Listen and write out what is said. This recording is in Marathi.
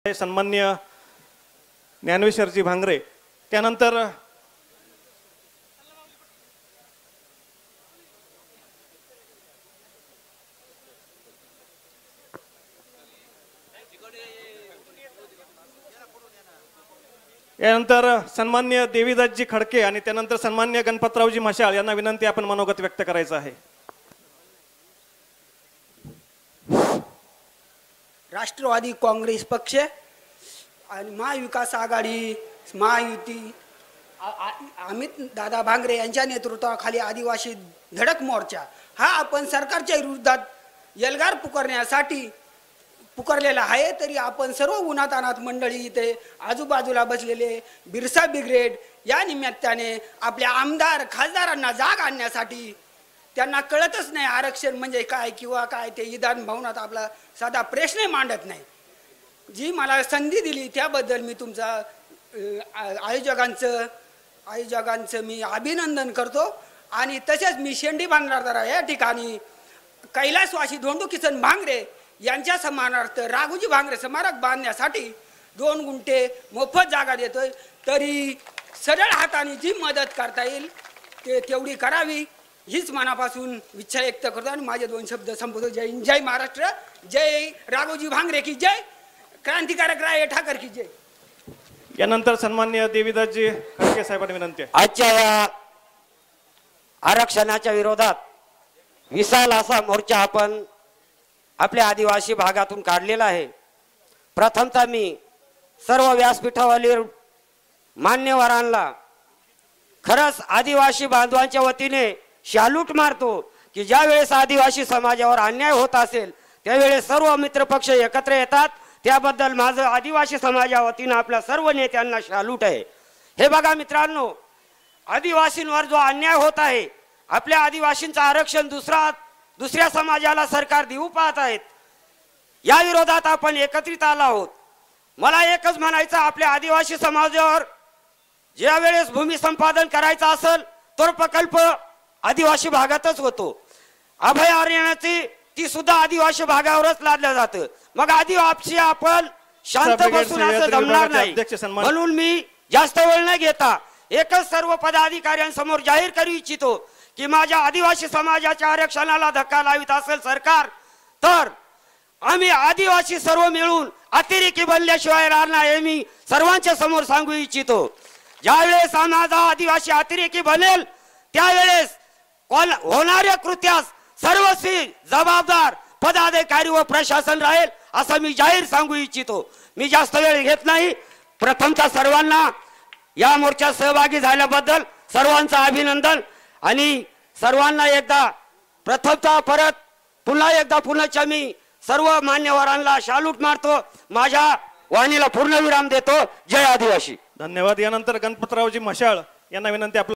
सन्मान्य ज्ञानेश्वरजी भांगरे, त्यानंतर यानंतर सन्मान्य देवीदासजी खडके आणि त्यानंतर सन्मान्य गणपतरावजी मशाळ यांना विनंती आपण मनोगत व्यक्त करायचं आहे। राष्ट्रवादी काँग्रेस पक्ष आणि महाविकास आघाडी महायुती अमित दादा भांगरे यांच्या नेतृत्वाखाली आदिवासी धडक मोर्चा हा आपण सरकारच्या विरोधात एल्गार पुकारण्यासाठी पुकारलेला आहे। तरी आपण सर्व उन्हातानात मंडळी इथे आजूबाजूला बसलेले बिरसा ब्रिगेड या निमित्ताने आपल्या आमदार खासदारांना जाग आणण्यासाठी त्यांना कळतच नाही आरक्षण म्हणजे काय किंवा काय ते विधान भवनात आपला साधा प्रश्न मांडत नाही। जी मला संधी दिली त्याबद्दल मी तुमचा आयोजकांचं मी अभिनंदन करतो। आणि तसेच मी शेंडी बांधणारा या ठिकाणी कैलासवासी धोंडू किसन भांगरे यांच्या समानार्थ राघोजी भांगरे स्मारक बांधण्यासाठी 2 गुंठे मोफत जागा देतोय। तरी सरळ हाताने जी मदत करता येईल ते तेवढी करावी हीच मनापासून इच्छा व्यक्त करतो आणि माझे 2 शब्द संपवतो। जय हिंद, जय महाराष्ट्र, जय राघोजी भांगरे की जय, क्रांतिकारक राय ठाकर की जय। यानंतर सन्मान्य देवीदासजी खडके साहेबांना विनंती आहे। आजच्या या आरक्षणाच्या विरोधात विशाल असा मोर्चा आपण आपल्या आदिवासी भागातून काढलेला आहे। प्रथमतः मी सर्व व्यासपीठावरील मान्यवरांना खरंच आदिवासी बांधवांच्या वतीने शालूट मारतो की ज्या वेळेस आदिवासी समाजावर अन्याय होत असेल त्यावेळेस सर्व मित्रपक्ष एकत्र येतात। त्याबद्दल माझं आदिवासी समाजा वतीने आपल्या सर्व नेत्यांना शालूट आहे। हे बघा मित्रांनो, आदिवासींवर जो अन्याय होत आहे, आपल्या आदिवासींचं आरक्षण दुसऱ्या समाजाला सरकार देऊ पाहत आहेत, या विरोधात आपण एकत्रित आलो आहोत। मला एकच म्हणायचं, आपल्या आदिवासी समाजावर ज्या वेळेस भूमी संपादन करायचा असेल तो प्रकल्प आदिवासी भागातच होतो। अभयारण्याची ती सुद्धा आदिवासी भागावरच लादलं जातं। मग आदिवासी आपण शांत बसून असं जमणार नाही। म्हणून मी जास्त वेळ न घेता एकच सर्व पदाधिकाऱ्यांसमोर जाहीर करू इच्छितो की माझ्या आदिवासी समाजाच्या आरक्षणाला धक्का लावित असेल सरकार तर आम्ही आदिवासी सर्व मिळून अतिरेकी बनल्याशिवाय राहणार हे मी सर्वांच्या समोर सांगू इच्छितो। ज्यावेळेस माझा आदिवासी अतिरेकी बनेल त्यावेळेस होणाऱ्या कृत्यास सर्वस्वी जबाबदार पदाधिकारी व प्रशासन राहील असं मी जाहीर सांगू इच्छितो। मी जास्त वेळ घेत नाही। प्रथमतः सर्वांना या मोर्चात सहभागी झाल्याबद्दल सर्वांचं अभिनंदन आणि सर्वांना एकदा प्रथमतः परत पुन्हा मी सर्व मान्यवरांना शालूट मारतो। माझ्या वाणीला पूर्ण विराम देतो। जय आदिवासी। धन्यवाद। यानंतर गणपतरावजी मशाळ यांना विनंती